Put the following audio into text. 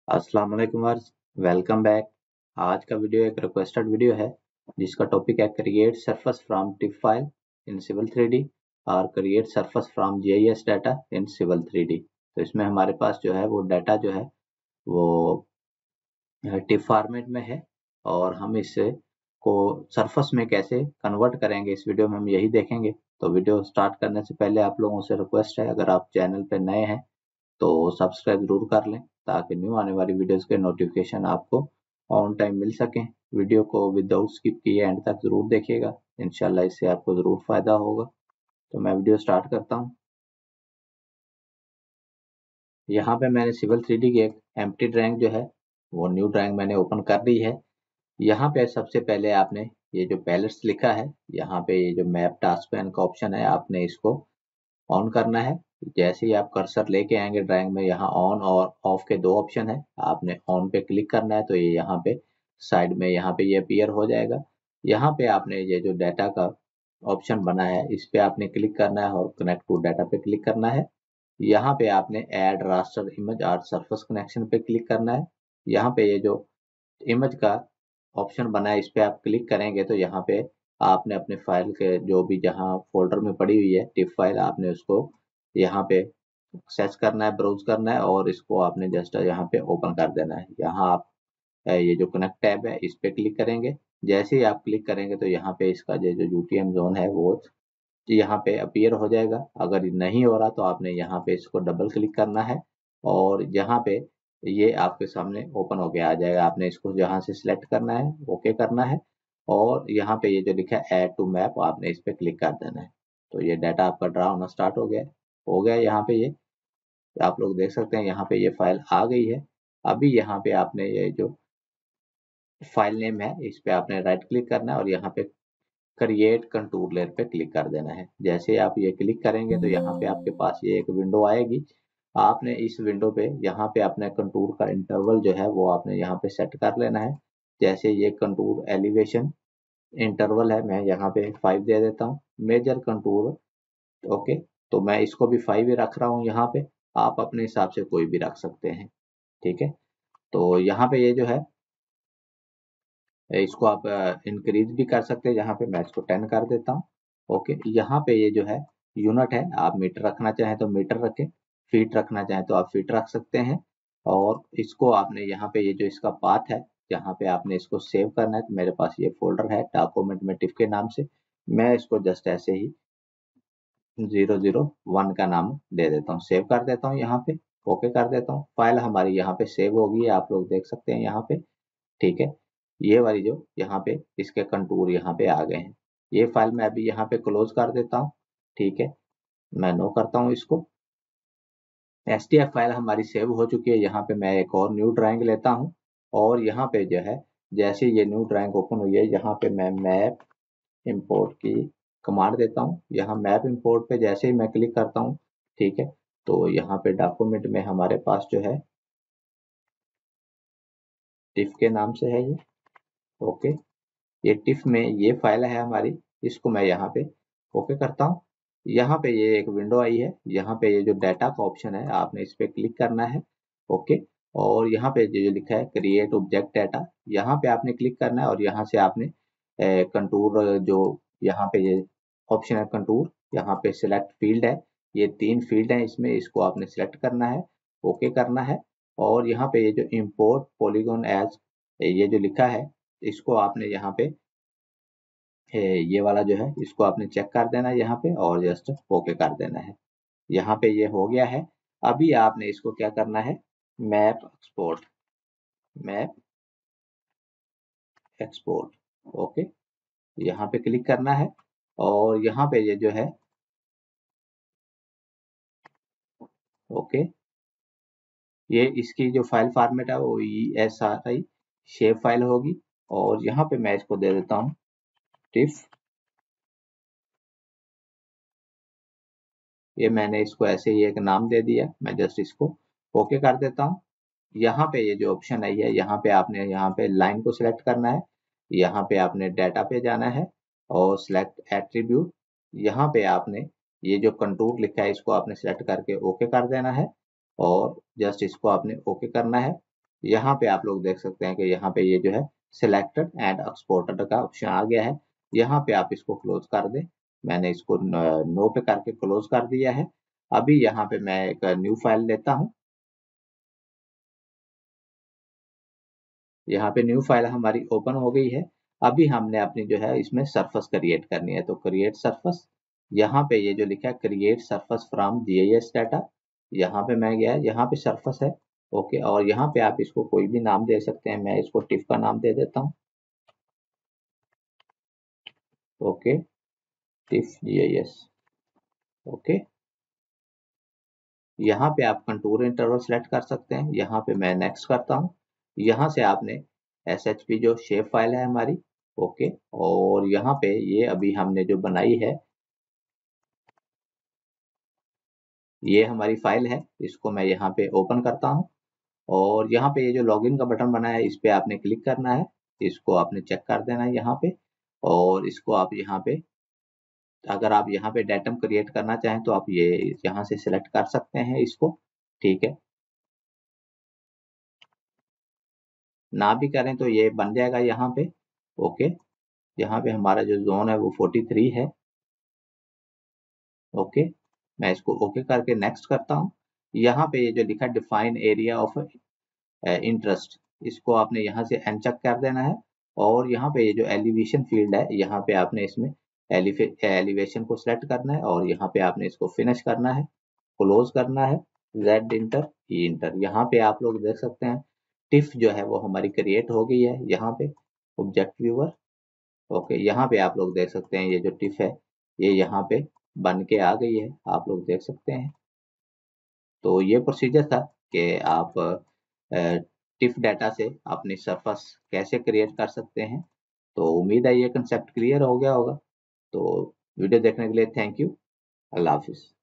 अस्सलाम वालेकुम verse, welcome back. आज का वीडियो एक रिक्वेस्टेड वीडियो है जिसका टॉपिक है create surface from tip file in civil 3D और create surface from GIS data in civil 3D। तो इसमें हमारे पास जो है वो डाटा जो है वो टिप फॉर्मेट में है और हम इसे को सरफेस में कैसे कन्वर्ट करेंगे इस वीडियो में हम यही देखेंगे। तो वीडियो स्टार्ट करने से पहले आप लोगों से रिक्वेस्ट है, अगर आप चैनल पे नए हैं तो सब्सक्राइब जरूर कर लें ताकि न्यू आने वाली वीडियोस के नोटिफिकेशन आपको ऑन टाइम मिल सकें। वीडियो को विदाउट स्किप किए एंड तक जरूर देखिएगा, इंशाल्लाह इससे आपको जरूर फायदा होगा। तो मैं वीडियो स्टार्ट करता हूं। यहाँ पे मैंने सिविल 3D की एक एम्प्टी ड्राइंग जो है वो न्यू ड्राइंग मैंने ओपन कर दी है। यहाँ पे सबसे पहले आपने ये जो पैलेट्स लिखा है, यहाँ पे ये जो मैप टास्क पैन का ऑप्शन है आपने इसको ऑन करना है। जैसे ही आप कर्सर लेके आएंगे ड्राइंग में, यहाँ ऑन और ऑफ के दो ऑप्शन है, आपने ऑन पे क्लिक करना है तो ये यहाँ पे साइड में यहाँ पे ये अपीयर हो जाएगा। यहाँ पे आपने ये जो डाटा का ऑप्शन बना है इस पे आपने क्लिक करना है और कनेक्ट टू डाटा पे क्लिक करना है। यहाँ पे आपने add raster image or surface connection पे क्लिक करना है। यहाँ पे ये जो इमेज का ऑप्शन बना है इस पे आप क्लिक करेंगे तो यहाँ पे आपने अपने फाइल के जो भी जहाँ फोल्डर में पड़ी हुई है टिप फाइल, आपने उसको यहाँ पे सर्च करना है, ब्राउज करना है और इसको आपने जस्ट यहाँ पे ओपन कर देना है। यहाँ आप ये जो कनेक्ट टैब है इस पे क्लिक करेंगे। जैसे ही आप क्लिक करेंगे तो यहाँ पे इसका जो जो यूटीएम जोन है वो यहाँ पे अपीयर हो जाएगा। अगर नहीं हो रहा तो आपने यहाँ पे इसको डबल क्लिक करना है और यहाँ पे ये आपके सामने ओपन होके आ जाएगा। आपने इसको यहाँ से सिलेक्ट करना है, ओके करना है और यहाँ पे ये जो लिखा है ऐड टू मैप आपने इस पे क्लिक कर देना है। तो ये डाटा आपका ड्रा होना स्टार्ट हो गया यहाँ पे। ये आप लोग देख सकते हैं यहाँ पे ये फाइल आ गई है। अभी यहाँ पे आपने ये जो फाइल नेम है इस पे आपने राइट क्लिक करना है और यहाँ पे क्रिएट कंटूर लेयर पे क्लिक कर देना है। जैसे आप ये क्लिक करेंगे तो यहाँ पे आपके पास ये एक विंडो आएगी। आपने इस विंडो पे यहाँ पे अपने कंटूर का इंटरवल जो है वो आपने यहाँ पे सेट कर लेना है। जैसे ये कंटूर एलिवेशन इंटरवल है, मैं यहाँ पे 5 दे देता हूँ। मेजर कंटूर ओके, तो मैं इसको भी 5 ही रख रहा हूँ यहाँ पे। आप अपने हिसाब से कोई भी रख सकते हैं, ठीक है। तो यहाँ पे ये जो है इसको आप इंक्रीज भी कर सकते हैं। यहाँ पे मैं इसको 10 कर देता हूँ। ओके, यहाँ पे ये जो है यूनिट है, आप मीटर रखना चाहें तो मीटर रखें, फीट रखना चाहें तो आप फीट रख सकते हैं। और इसको आपने यहाँ पे ये जो इसका पाथ है यहाँ पे आपने इसको सेव करना है। तो मेरे पास ये फोल्डर है डॉक्यूमेंट में टिफ के नाम से, मैं इसको जस्ट ऐसे ही 001 का नाम दे देता हूँ, सेव कर देता हूँ यहाँ पे, ओके कर देता हूँ। फाइल हमारी यहाँ पे सेव होगी, आप लोग देख सकते हैं यहाँ पे, ठीक है। ये वाली जो यहाँ पे इसके कंटूर यहाँ पे आ गए हैं। ये फाइल मैं अभी यहाँ पे क्लोज कर देता हूँ, ठीक है। मैं नो करता हूँ इसको। एसटीएफ फाइल हमारी सेव हो चुकी है। यहाँ पे मैं एक और न्यू ड्राइंग लेता हूँ और यहाँ पे जो है जैसे ये न्यू ड्राइंग ओपन हुई है यहाँ पे मैं मैप इंपोर्ट की कमांड देता हूँ। यहाँ मैप इंपोर्ट पे जैसे ही मैं क्लिक करता हूँ, ठीक है, तो यहाँ पे डॉक्यूमेंट में हमारे पास जो है टिफ के नाम से है ये, ओके। ये टिफ में ये फाइल है हमारी, इसको मैं यहाँ पे ओके करता हूँ। यहाँ पे ये एक विंडो आई है, यहाँ पे ये जो डाटा का ऑप्शन है आपने इस पे क्लिक करना है, ओके। और यहाँ पे जो लिखा है क्रिएट ऑब्जेक्ट डाटा, यहाँ पे आपने क्लिक करना है और यहाँ से आपने कंटूर जो यहाँ पे ये ऑप्शन है कंटूर, यहाँ पे सिलेक्ट फील्ड है, ये 3 फील्ड है इसमें, इसको आपने सिलेक्ट करना है, ओके करना है। और यहाँ पे ये जो इम्पोर्ट पॉलीगॉन एज ये जो लिखा है इसको आपने यहाँ पे ये वाला जो है इसको आपने चेक कर देना है यहाँ पे और जस्ट ओके कर देना है। यहाँ पे ये हो गया है। अभी आपने इसको क्या करना है, map export, map export, okay, यहाँ पे क्लिक करना है और यहाँ पे ये जो है ओके, ये इसकी जो फाइल फॉर्मेट है वो ESRI शेप फाइल होगी। और यहाँ पे मैं इसको दे देता हूँ टिफ, ये मैंने इसको ऐसे ही एक नाम दे दिया, मैं जस्ट इसको ओके कर देता हूँ। यहाँ पे ये जो ऑप्शन आई है यहाँ पे आपने यहाँ पे लाइन को सिलेक्ट करना है, यहाँ पे आपने डाटा पे जाना है और सिलेक्ट एट्रीब्यूट, यहाँ पे आपने ये जो कंटूर लिखा है इसको आपने सिलेक्ट करके ओके कर देना है और जस्ट इसको आपने ओके करना है। यहाँ पे आप लोग देख सकते हैं कि यहाँ पे ये जो है सिलेक्टेड एंड एक्सपोर्टेड का ऑप्शन आ गया है। यहाँ पे आप इसको क्लोज कर दें। मैंने इसको नो पे करके क्लोज कर दिया है। अभी यहाँ पे मैं एक न्यू फाइल लेता हूँ। यहाँ पे न्यू फाइल हमारी ओपन हो गई है। अभी हमने अपनी जो है इसमें सरफेस क्रिएट करनी है, तो क्रिएट सरफेस, यहाँ पे ये जो लिखा है create surface from GIS data, यहाँ पे मैं गया, यहाँ पे सरफेस है। ओके, और यहाँ पे आप इसको कोई भी नाम दे सकते हैं। मैं इसको टिफ का नाम दे देता हूँ। Okay, tiff GIS. ओके, यहाँ पे आप कंटूर इंटरवल सेलेक्ट कर सकते हैं। यहाँ पे मैं नेक्स्ट करता हूँ। यहाँ से आपने SHP जो शेप फाइल है हमारी, ओके, और यहाँ पे ये अभी हमने जो बनाई है, ये हमारी फाइल है। इसको मैं यहाँ पे ओपन करता हूँ और यहाँ पे ये जो लॉगिन का बटन बना है, इस पे आपने क्लिक करना है। इसको आपने चेक कर देना है यहाँ पे, और इसको आप यहाँ पे, अगर आप यहाँ पे डेटम क्रिएट करना चाहें तो आप ये यहाँ से सिलेक्ट कर सकते हैं इसको। ठीक है, ना भी करें तो ये बन जाएगा यहाँ पे। ओके, यहाँ पे हमारा जो जोन है वो 43 है। ओके, मैं इसको ओके करके नेक्स्ट करता हूँ। यहाँ पे ये जो लिखा है डिफाइन एरिया ऑफ इंटरेस्ट, इसको आपने यहाँ से अनचेक कर देना है। और यहाँ पे ये जो एलिवेशन फील्ड है, यहाँ पे आपने इसमें एलिवेशन को सिलेक्ट करना है और यहाँ पे आपने इसको फिनिश करना है, क्लोज करना है, जेड इंटर ई इंटर। यहाँ पे आप लोग देख सकते हैं टिफ जो है वो हमारी क्रिएट हो गई है। यहाँ पे ऑब्जेक्ट व्यूअर, ओके, यहाँ पे आप लोग देख सकते हैं ये जो टिफ है ये यहाँ पे बन के आ गई है, आप लोग देख सकते हैं। तो ये प्रोसीजर था कि आप टिफ डाटा से अपनी सरफेस कैसे क्रिएट कर सकते हैं। तो उम्मीद है ये कंसेप्ट क्लियर हो गया होगा। तो वीडियो देखने के लिए थैंक यू। Allah Hafiz.